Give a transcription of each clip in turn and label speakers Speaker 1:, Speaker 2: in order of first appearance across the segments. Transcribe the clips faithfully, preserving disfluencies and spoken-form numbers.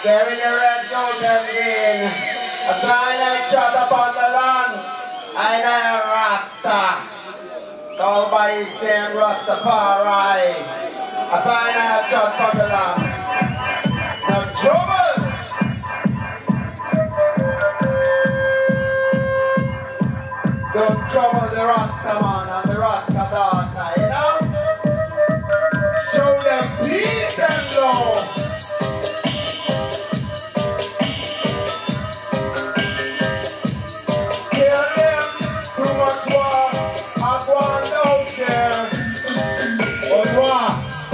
Speaker 1: Carry the red, gold and green. A sign I trod upon the land. I am Rasta. Called by his name Rastafari. A sign I trod upon the land. No trouble. Don't trouble the Rasta man and the Rasta daughter, you know? Show them peace and love. Kill them, too much war, I go on out there. But war,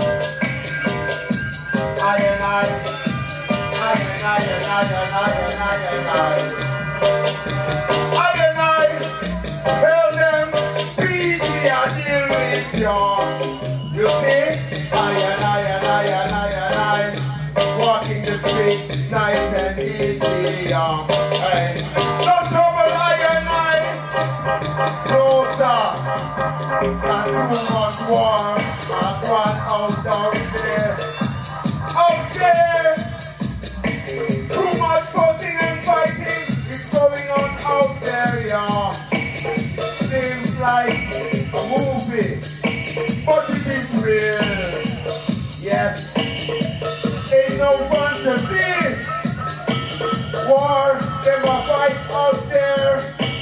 Speaker 1: I and I, I and I and I and I and I and I. I and I, tell them, peace we are deal with you. You see? I and I and I and I and I walking the street nice and easy, yeah. Hey. No trouble, I and I. No sir. And too much war. And one out down there. Out there. Too much fussing and fighting is going on out there, yeah. Seems like a movie, but it is real. Yes, ain't no fantasy. War, them a fight out there.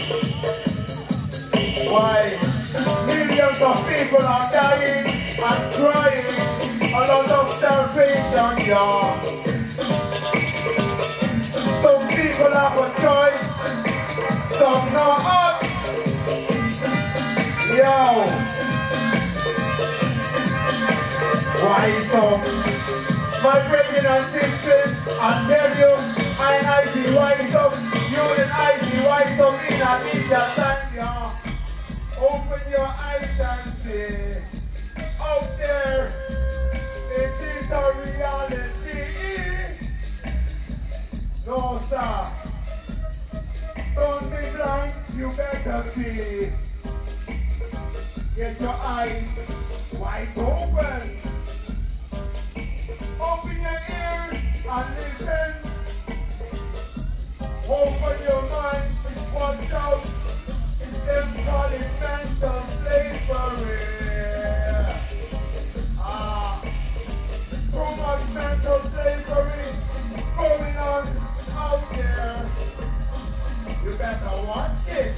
Speaker 1: Why? Millions of people are dying and crying. A lot of starvation, yeah. Some people have a choice, some not. Yo. Why so? My brethren and sisters, I tell you, I and I be wise up, you and I be wise up in a ninja time, yeah. Open your eyes and see, out there, it is a reality. No sir, don't be blind, you better see. Get your eyes wide open. Open your ears and listen. Open your mind, watch out. Them call it mental slavery. Ah, too much mental slavery going on out there. You better watch it.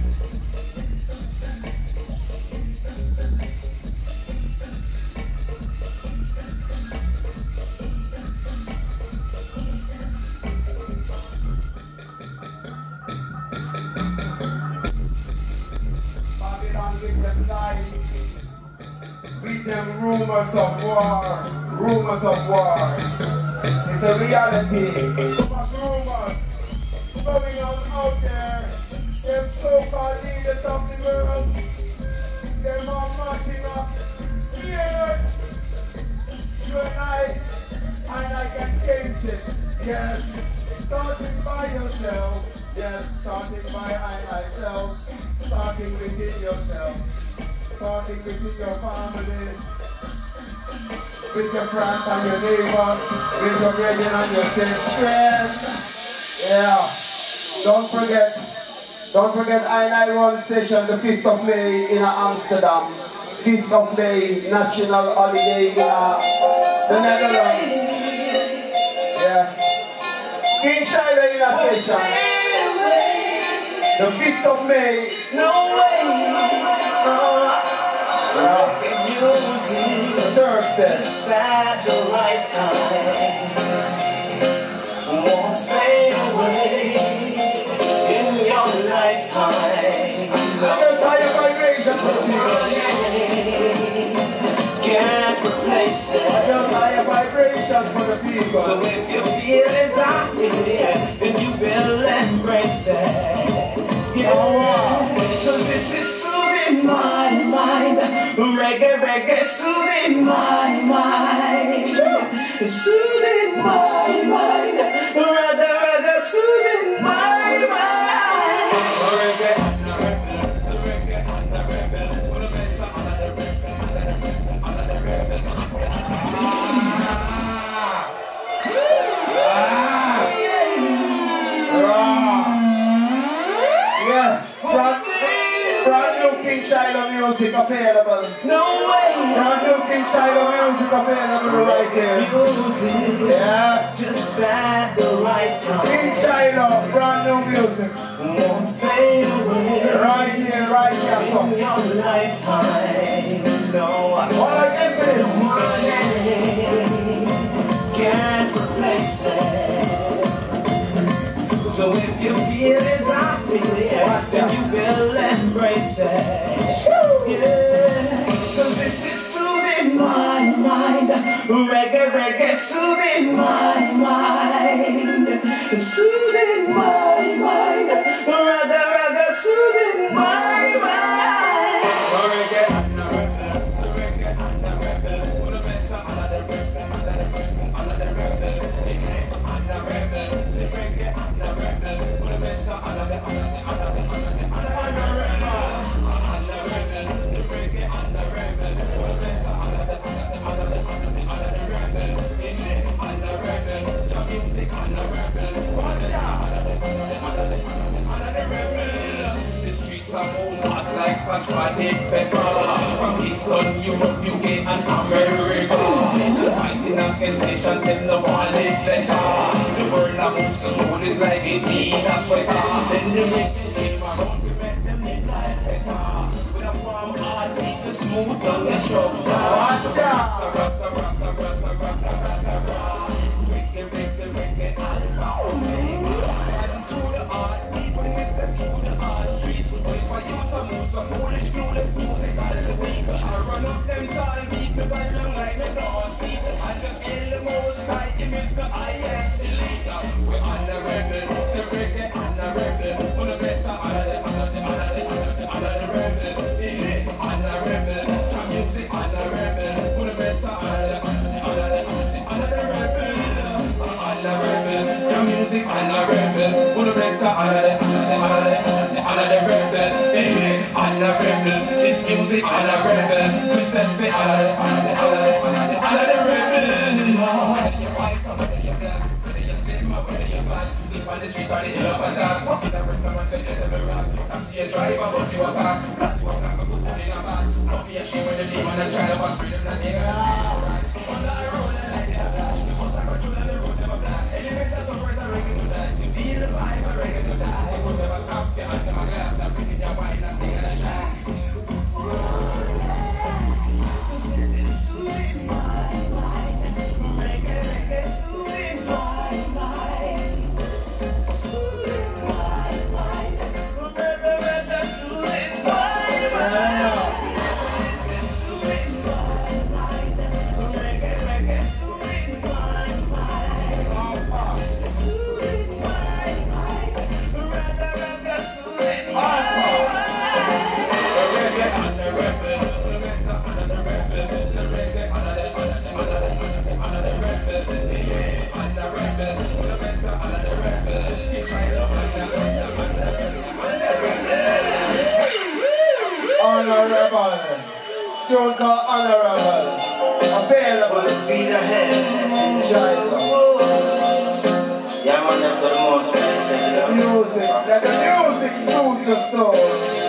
Speaker 1: Read them rumors of war, rumors of war. It's a reality. Too much rumors going on out there. Them so-called leaders of the world, them are marching up here. You and I, and I can change it. Yes, starting by yourself. Yes, starting by I myself. Starting within yourself. Starting within your family, with your friends and your neighbors, with your brethren and your sisters. Yeah. Don't forget, don't forget I and I run session the fifth of May in Amsterdam. fifth of May, national holiday in uh, the Netherlands. Yes. King Shiloh in a session. The fifth of May. No way. Yeah. Thursday. Just at the right time. Won't fade away in your lifetime. Just higher vibration for the people. Can't replace it. Just higher vibration for the people. So if you feel as I feel, then you will embrace it. Yeah. Cause it is soothing my mind. Reggae, reggae, soothing my mind. Soothing my mind. Reggae, reggae, soothing my mind. Reggae, reggae, reggae, reggae. music available.
Speaker 2: No way.
Speaker 1: Brand new King Shiloh music available right here.
Speaker 2: Music.
Speaker 1: Yeah.
Speaker 2: Just at the right time.
Speaker 1: King Shiloh, brand new music.
Speaker 2: Won't fade away.
Speaker 1: Right here, right here.
Speaker 2: In your lifetime. No, I
Speaker 1: All I can feel.
Speaker 2: Can't replace it. So if you feel as I feel it, then you will embrace it. Yeah, cause it is soothing my mind. Reggae, reggae, soothing my mind. Soothing my mind. Reggae, reggae, soothing my mind. Reggae, reggae, reggae, for the better, another reggae, another reggae, another reggae. Like Scotch Bonnet Pepper. From Kingston, Europe, U K and America. Nations fighting against nations, them no want live better. The world that moves so loud is like it need a sweater. Then the reggae came around, we make them live life better. With a warm heart, keep the smooth on the structure. Watch out! Reggae, reggae, reggae, alpha, omega. And to the heart, even we step through the hard streets. Wait for you to move some foolish, clueless music all the way. I run up them tall beat, me got long like a door seat. I just kill the most high, it means the highest elite. We're on the rebel, to reggae on the rebel. On the better, on the, on the, on the, on the rebel. Yeah, on the rebel, trap music on the rebel. On the better, on the, on the, on the, on the rebel. On the rebel, trap music on the rebel. On the better, on the, on the, on the, on the rebel. Yeah, on the rebel, it's music on the rebel. We set me on the, on the, on the, on the rebel. So whether you're white or whether you're black, whether you're slim or whether you're fat, sleep on the street or the hill up on top. Walking the restaurant, they get them around. Come see a driver, bust you a back. Flat walk, I'm a good food in a bat. Don't be ashamed when the demon and try to bust freedom that nigga. Alright, on the road and like a flash. The most I control on the road, never black. Elevator surprise, I reckon do that. To feel the vibe, I reckon do that. They will never stop, you have them a grab. That bringing your wine and sing and a shack.
Speaker 1: Honorable, don't go honorable, available,
Speaker 2: speed ahead,
Speaker 1: Shiloh.
Speaker 2: Yeah man, that's what the most I say.
Speaker 1: Music, let the music suit your soul.